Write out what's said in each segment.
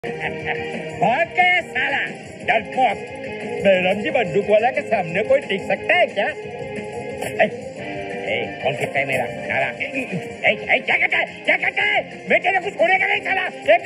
भाग गया साला डरपोक। बैरम जी बंदूक वाला के सामने कोई टिक सकता है क्या? कौन कितना है मेरा साला? क्या कहता है? मैं तेरे को छोड़ेगा नहीं साला।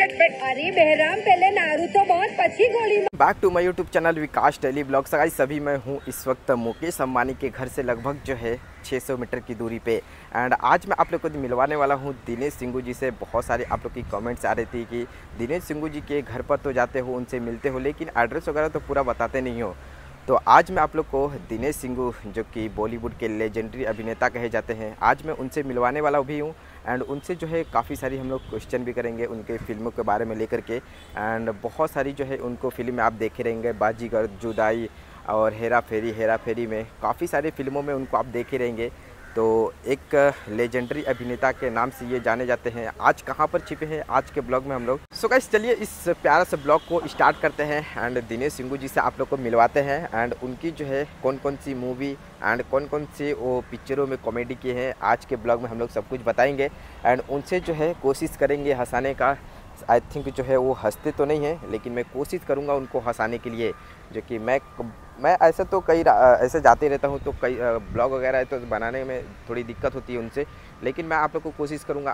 अरे बहराम, पहले नारुतो बहुत पची गोली। Back to my YouTube channel Vikas daily vlogs. Guys सभी मैं हूँ इस वक्त मुकेश अंबानी के घर से लगभग जो है 600 मीटर की दूरी पे। एंड आज मैं आप लोग को मिलवाने वाला हूँ दिनेश सिंघू जी से। बहुत सारे आप लोग की कमेंट्स आ रही थी कि दिनेश सिंघू जी के घर पर तो जाते हो, उनसे मिलते हो, लेकिन एड्रेस वगैरह तो पूरा बताते नहीं हो। तो आज मैं आप लोग को दिनेश सिंघू जो कि बॉलीवुड के लेजेंडरी अभिनेता कहे जाते हैं, आज मैं उनसे मिलवाने वाला भी हूँ। एंड उनसे जो है काफ़ी सारी हम लोग क्वेश्चन भी करेंगे उनके फिल्मों के बारे में लेकर के। एंड बहुत सारी जो है उनको फिल्म आप देखे रहेंगे, बाजीगर, जुदाई और हेरा फेरी में काफ़ी सारी फिल्मों में उनको आप देखे रहेंगे। तो एक लेजेंडरी अभिनेता के नाम से ये जाने जाते हैं। आज कहाँ पर छिपे हैं आज के ब्लॉग में हम लोग। सो गाइस चलिए इस प्यारा से ब्लॉग को स्टार्ट करते हैं एंड दिनेश सिंघू जी से आप लोग को मिलवाते हैं। एंड उनकी जो है कौन कौन सी मूवी एंड कौन कौन सी वो पिक्चरों में कॉमेडी किए हैं, आज के ब्लॉग में हम लोग सब कुछ बताएंगे। एंड उनसे जो है कोशिश करेंगे हंसाने का। आई थिंक जो है वो हंसते तो नहीं हैं, लेकिन मैं कोशिश करूँगा उनको हंसाने के लिए। जो कि मैं ऐसे तो कई ऐसे जाते रहता हूँ, तो कई ब्लॉग वगैरह है तो बनाने में थोड़ी दिक्कत होती है उनसे, लेकिन मैं आप लोग को कोशिश करूँगा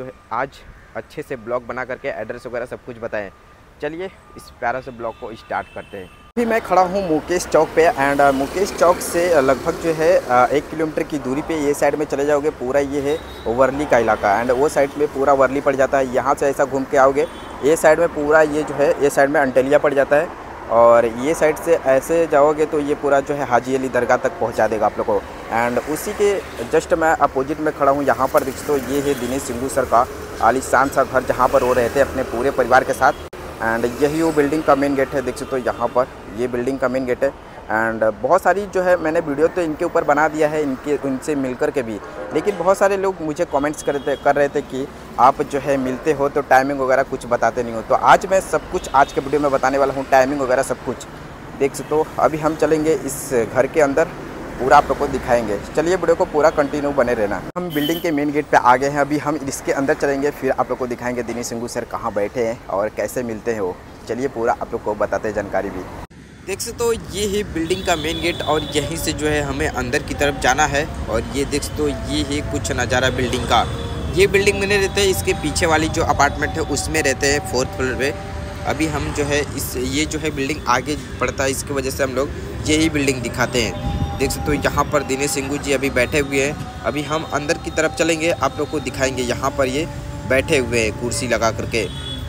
आज अच्छे से ब्लॉग बना करके एड्रेस वगैरह सब कुछ बताएं। चलिए इस प्यारा से ब्लॉग को स्टार्ट करते हैं। अभी मैं खड़ा हूँ मुकेश चौक पे। एंड मुकेश चौक से लगभग जो है 1 किलोमीटर की दूरी पे ये साइड में चले जाओगे, पूरा ये है वर्ली का इलाका। एंड वो साइड में पूरा वर्ली पड़ जाता है। यहाँ से ऐसा घूम के आओगे, ये साइड में पूरा ये जो है ये साइड में अंटेलिया पड़ जाता है। और ये साइड से ऐसे जाओगे तो ये पूरा जो है हाजी अली दरगाह तक पहुंचा देगा आप लोग को। एंड उसी के जस्ट मैं अपोजिट में खड़ा हूँ। यहाँ पर देख तो ये है दिनेश सिंघू सर का आलीशान सा घर, जहाँ पर वो रहते हैं अपने पूरे परिवार के साथ। एंड यही वो बिल्डिंग का मेन गेट है, देख सकते हो यहाँ पर ये बिल्डिंग का मेन गेट है। एंड बहुत सारी जो है मैंने वीडियो तो इनके ऊपर बना दिया है, उनसे मिल कर के भी, लेकिन बहुत सारे लोग मुझे कमेंट्स कर रहे थे कि आप जो है मिलते हो तो टाइमिंग वगैरह कुछ बताते नहीं हो। तो आज मैं सब कुछ आज के वीडियो में बताने वाला हूँ, टाइमिंग वगैरह सब कुछ देख सकते हो। अभी हम चलेंगे इस घर के अंदर, पूरा आप लोग को दिखाएंगे। चलिए वीडियो को पूरा कंटिन्यू बने रहना। हम बिल्डिंग के मेन गेट पे आ गए हैं, अभी हम इसके अंदर चलेंगे, फिर आप लोग को दिखाएंगे दिनेश सिंघू सर कहाँ बैठे हैं और कैसे मिलते हैं वो। चलिए पूरा आप लोग को बताते हैं जानकारी भी। देख सकते हो ये है बिल्डिंग का मेन गेट और यहीं से जो है हमें अंदर की तरफ जाना है। और ये देख सकते हो ये है कुछ नज़ारा बिल्डिंग का। ये बिल्डिंग में नहीं रहते हैं, इसके पीछे वाली जो अपार्टमेंट है उसमें रहते हैं 4th फ्लोर पे। अभी हम जो है ये जो है बिल्डिंग आगे पड़ता है, इसकी वजह से हम लोग यही बिल्डिंग दिखाते हैं। देख सकते हो यहाँ पर दिनेश सिंघू जी अभी बैठे हुए हैं। अभी हम अंदर की तरफ चलेंगे, आप लोग को दिखाएंगे। यहाँ पर ये बैठे हुए हैं कुर्सी लगा करके।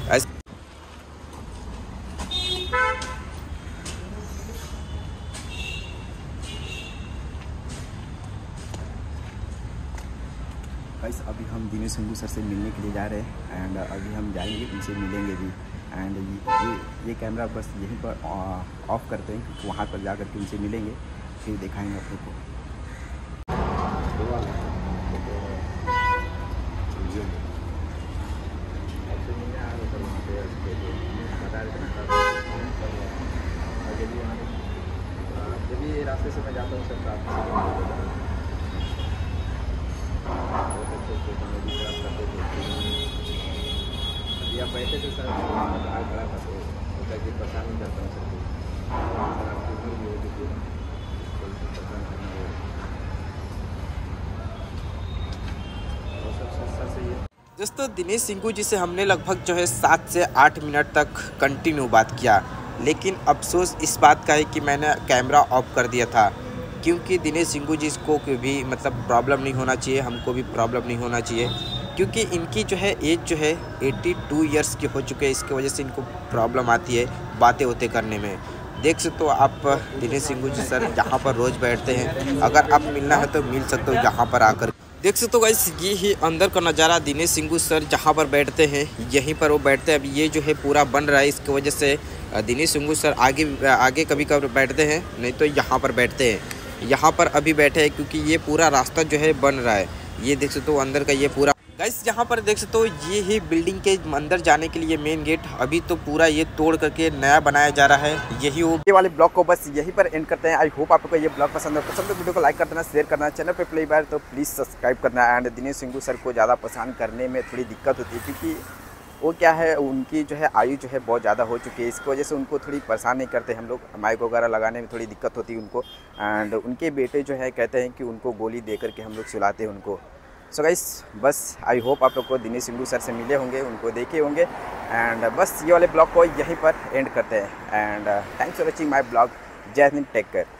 गाइस अभी हम दिनेश सिंघू सर से मिलने के लिए जा रहे हैं। एंड अभी हम जाएंगे, उनसे मिलेंगे भी। एंड ये कैमरा बस यहीं पर ऑफ करते हैं, क्योंकि वहाँ पर जा कर के उनसे मिलेंगे, फिर दिखाएंगे आप लोग को। जब ये रास्ते से मैं जाता हूँ सर, आप बैठे थे सर, बाहर खड़ा था तो परेशान नहीं करता हूँ सर। दोस्तों दिनेश सिंघू जी से हमने लगभग जो है 7 से 8 मिनट तक कंटिन्यू बात किया, लेकिन अफसोस इस बात का है कि मैंने कैमरा ऑफ कर दिया था, क्योंकि दिनेश सिंघू जी को भी मतलब प्रॉब्लम नहीं होना चाहिए, हमको भी प्रॉब्लम नहीं होना चाहिए, क्योंकि इनकी जो है एज जो है 82 ईयर्स की हो चुके हैं। इसकी वजह से इनको प्रॉब्लम आती है बातें होते करने में। देख सकते हो आप दिनेश सिंघू जी सर यहाँ पर रोज़ बैठते हैं, अगर आप मिलना है तो मिल सकते हो यहाँ पर आकर। देख सकते हो गाइस ये ही अंदर का नज़ारा, दिनेश सिंघू सर जहाँ पर बैठते हैं यहीं पर वो बैठते हैं। अभी ये जो है पूरा बन रहा है, इसकी वजह से दिनेश सिंघू सर आगे कभी कभी बैठते हैं, नहीं तो यहाँ पर बैठते हैं। यहाँ पर अभी बैठे हैं क्योंकि ये पूरा रास्ता जो है बन रहा है। ये देख सकते हो अंदर का ये पूरा। गाइस यहाँ पर देख सकते हो ये ही बिल्डिंग के अंदर जाने के लिए मेन गेट, अभी तो पूरा ये तोड़ करके नया बनाया जा रहा है। यही वो ये वाले ब्लॉग को बस यहीं पर एंड करते हैं। आई होप आपको ये ब्लॉग पसंद है तो वीडियो को लाइक कर देना, शेयर करना, चैनल पे पहली बार तो प्लीज़ सब्सक्राइब करना। एंड दिनेश सिंघू सर को ज़्यादा पसंद करने में थोड़ी दिक्कत होती है, क्योंकि वो क्या है, उनकी जो है आयु जो है बहुत ज़्यादा हो चुकी है, इसकी वजह से उनको थोड़ी परेशान नहीं करते हम लोग, माइक वगैरह लगाने में थोड़ी दिक्कत होती है उनको। एंड उनके बेटे जो है कहते हैं कि उनको गोली दे करके हम लोग सुलाते हैं उनको। सो गाइस, बस आई होप आप लोग को दिनेश सिंघू सर से मिले होंगे, उनको देखे होंगे। एंड बस ये वाले ब्लॉग को यहीं पर एंड करते हैं। And thanks for watching my blog. जय हिंद, टेक केयर।